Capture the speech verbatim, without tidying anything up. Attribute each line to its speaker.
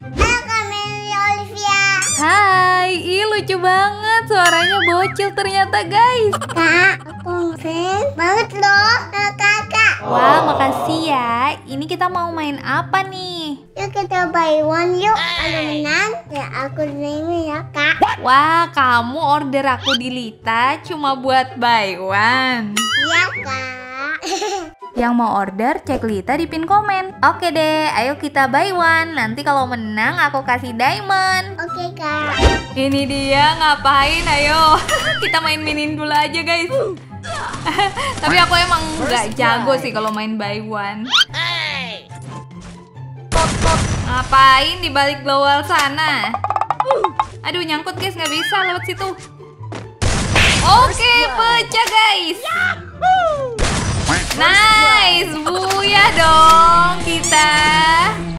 Speaker 1: Halo Kak Meli Olivia.
Speaker 2: Hai, ih lucu banget. Suaranya bocil ternyata guys.
Speaker 1: Kak, aku ngefans banget loh sama kakak.
Speaker 2: Wah, makasih ya. Ini kita mau main apa nih?
Speaker 1: Yuk kita buy one yuk. Kalau menang, ya aku terima ya kak.
Speaker 2: Wah, kamu order aku di Lita cuma buat buy one.
Speaker 1: Iya kak.
Speaker 2: Yang mau order, cek Lita di pin komen. Oke deh, ayo kita buy one. Nanti kalau menang aku kasih diamond.
Speaker 1: Oke kak.
Speaker 2: Ini dia, ngapain? Ayo kita main minin dulu aja guys. Tapi aku emang nggak jago sih kalau main buy one. Ngapain di balik glowal sana? Aduh, nyangkut guys, nggak bisa lewat situ. Oke, pecah guys. Nice, buya dong kita.